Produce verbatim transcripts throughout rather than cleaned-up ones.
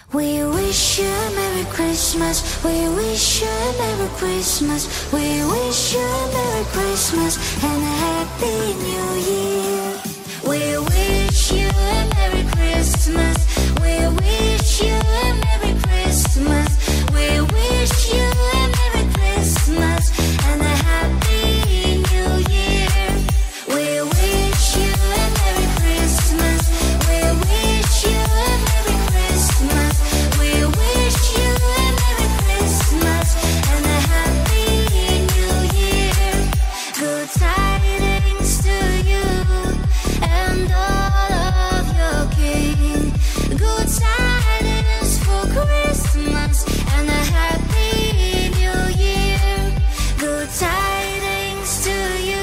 We wish you a Merry Christmas. We wish you a Merry Christmas. We wish you a Merry Christmas and a Happy New Year. We wish you a Merry Christmas. We wish you a Merry Christmas. We wish you a Merry Christmas and a Happy New Year. We wish you a Merry Christmas. We wish you a Merry Christmas. We wish you a Merry Christmas and a Happy New Year. Good tidings to you and all of your kin. Good tidings for Christmas and a Happy New Year. Good tidings to you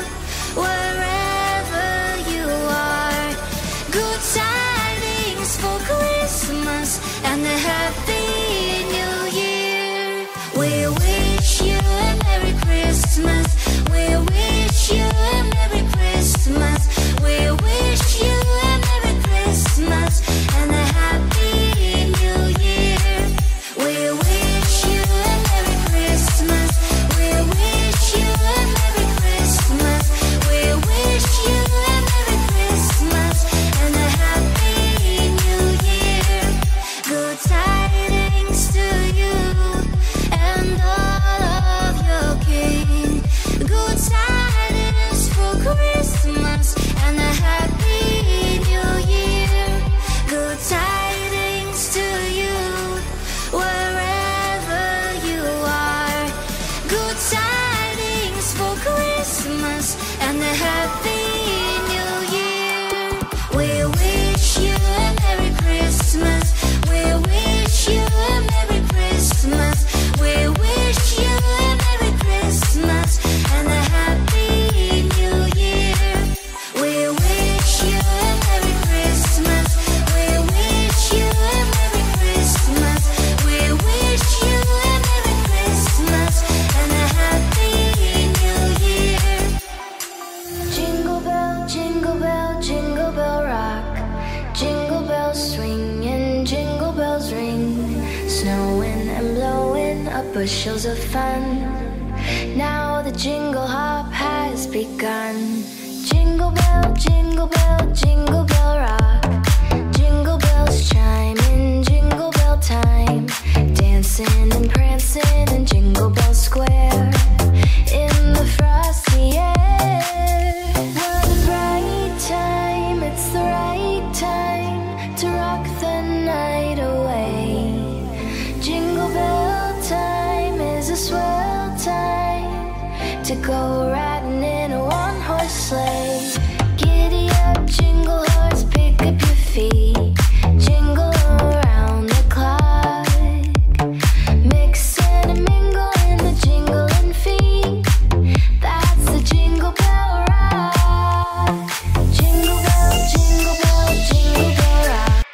wherever you are. Good tidings for Christmas and a Happy New Year. We wish you a Merry Christmas. We wish you a Merry Christmas. We wish you a Merry Christmas and a Happy New Year. We wish you a Merry Christmas. We wish you a Merry Christmas. We wish you a Merry Christmas and a Happy New Year. Good tidings to you and all of your kin. Good tidings for Christmas and a Happy New Year. Good tidings to you wherever you are. Good tidings for Christmas and a Happy New Year. We wish you a Merry Christmas. We wish you a Merry Christmas. We wish you a Merry Christmas and a Happy New Year. We wish you a Merry Christmas. We wish you a Merry Christmas. We wish you a Merry Christmas and a Happy New Year. Jingle bell, jingle bell, jingle bell rock. Jingle bells swing and jingle bells ring. Snowing and blowing up bushels of fun. Now the jingle hop has begun. Jingle bell, jingle bell, jingle bell rock. Jingle bells chime in jingle bell time. Dancing and prancing in Jingle Bell Square. In the frosty air. What a bright time, it's the right time to rock the night away. Jingle bell time is a swell time to go riding in a one-horse sleigh. Giddy up, jingle horse, pick up your feet. Jingle around the clock. Mix and mingle in the jingling feet. That's the Jingle Bell Rock. Jingle bell, jingle bell, jingle bell rock.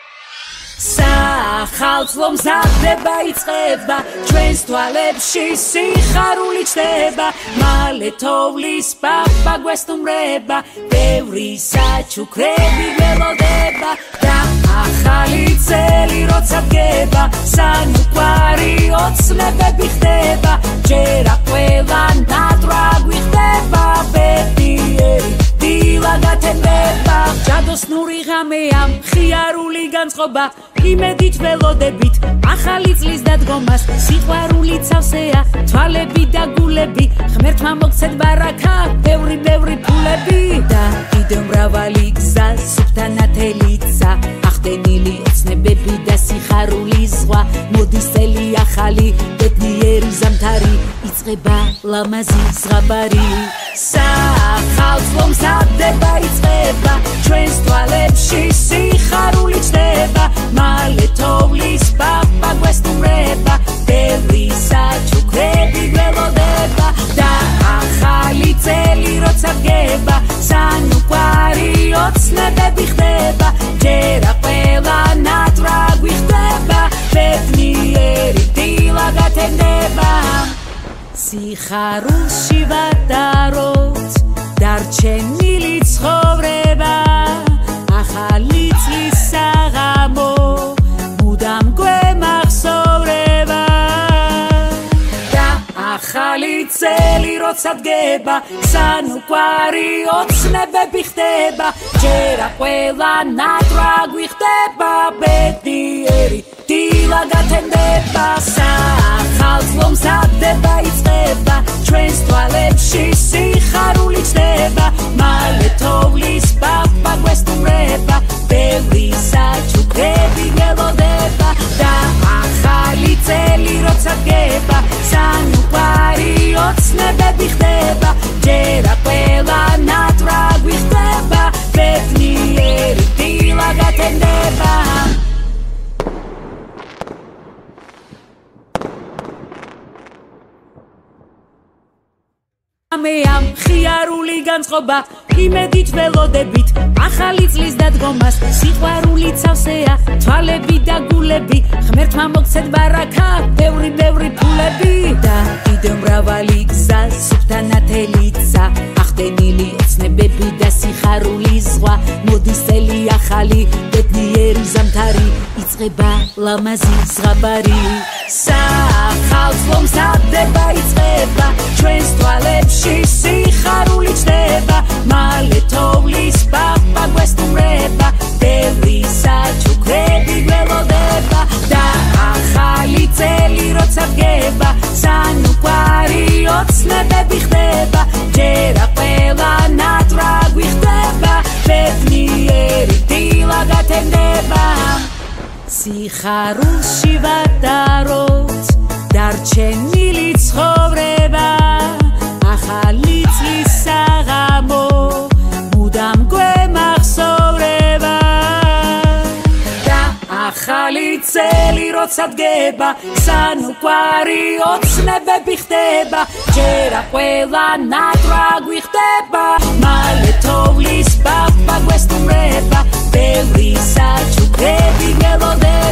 სახალხო მზადდება იწყება ჩვენს თვალებში სიხარული ჩდება მალე თოვლის პაპა გვესტუმრება ბევრი საჩუქრები ველოდება და ახალი წელი როცა დგება სანუკვარი ოცნებები ხდება ჯერა ყველა ნატრა გვიხდება ბედნიერი დილა გათენდება ჯადოსნური ღამეა მხიარული განწყობა იმედით ველოდებით ახალი წლის დადგომას სიყვარული ცავსეა თვალები და გულები ღმერთმა მოგცეთ ბარაქა ბევრი ბევრი ფულები და კიდევ მრავალი გზა სუფთა ნათელიცა ახდენილი ოცნებები და სიხარული ზღვა მოდის წელი ახალი ბედნიერი ზამთარი იწყება ლამაზი ზღაბარი სახალხო მზადდება იწყება ჩვენს თვალებში სიხარული ჩდება მალე თოვლის პაპა გვესტუმრება ბევრი საჩუქრები ველოდება და ახალი წელი როცა დგება სანუკვარი ოცნებები ხდება ჯერა ყველა ნატრა გვიხდება ბედნიერი დილა გათენდება სიხარულში ვატაროთ დარჩენილი ცხოვრება ახალი წლის საღამო მუდამ წელი როცა დგება სანუკვარი ოცნებები ხდება ჯერა ყველა ნატრა გვიხდება ბედნიერი დილა გათენდება სახალხო მზადდება იწყება ჩვენს თვალებში სიხარული ჩნდება მალე თოვლის პაპა გვესტუმრება ბევრი საჩუქრები გველოდება და ახალი წელი როცა დგება სანუკვარი ოცნებები ხდება ჯერა ყველა ნატრა გვიხდება ბედნიერი დილა გათენდება მე ამ ხიარული განწყობა იმედით ველოდებით ახალი წლის დადგომას სიყვარული ცავსეა თვალები და გულები ღმერთმა მოგცეთ ბარაკა ბევრი ბევრი ფულები და კიდევ მრავალი გზა სუფთა ნათელიცა ახდენილი ოცნებები და სიხარული ზღვა მოდის წელი ახალი ბედნიერი ზამთარი იწყება ლამაზი ზღაბარი სახალხო მზადდება იწყება ჩვენს თვალებში სიხარული ჩნდება მალე თოვლის პაპა გვესტუმრება ბევრი საჩუქრები გველოდება და ახალი წელი როცა დგება სანუკვარი ოცნებები ხდება ჯერა ყველა ნატრა გვიხდება ბედნიერი დილა გათენდება სიხარულში ვატაროთ დარჩენილი ცხოვრება ახალი წლის საღამო მუდამ გვემახსოვრება და ახალი წელი როცა დგება სანუკვარი ოცნებები ხდება ჯერა ყველა ნატრა გვიხდება მალე თოვლის პაპა გვესტუმრება ბევრი საჩუქრები გველოდება